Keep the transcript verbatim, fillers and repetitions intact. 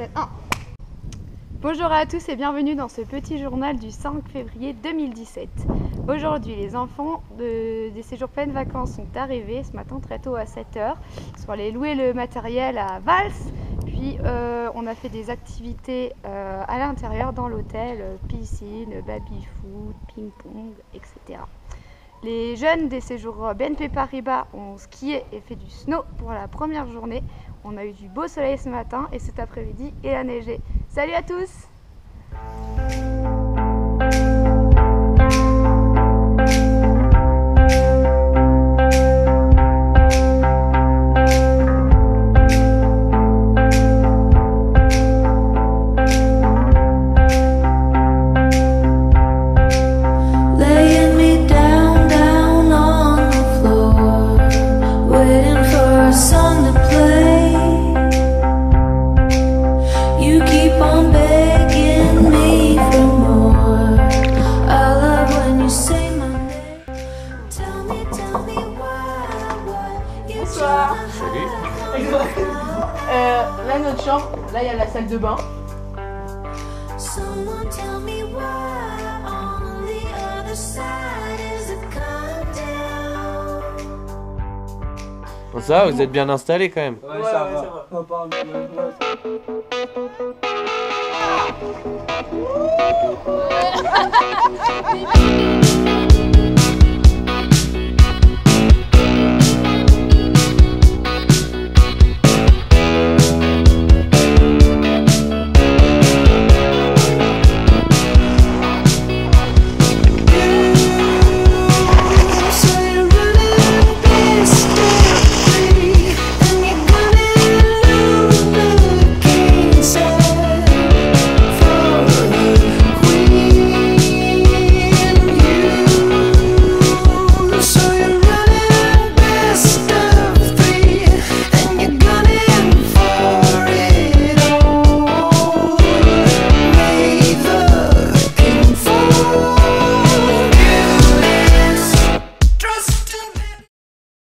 Scène un. Bonjour à tous et bienvenue dans ce petit journal du cinq février deux mille dix-sept. Aujourd'hui, les enfants de, des séjours pleines vacances sont arrivés ce matin très tôt à sept heures. Ils sont allés louer le matériel à Vals, puis euh, on a fait des activités euh, à l'intérieur dans l'hôtel, euh, piscine, baby-foot, ping-pong, et cetera. Les jeunes des séjours B N P Paribas ont skié et fait du snow pour la première journée. On a eu du beau soleil ce matin et cet après-midi il a neigé. Salut à tous! Bonsoir. Salut. euh, Là notre chambre, là il y a la salle de bain. Bon, ça va, vous êtes bien installés quand même. Ouais, ouais, ça, ouais, va. ça va. Pas, pas, ouais.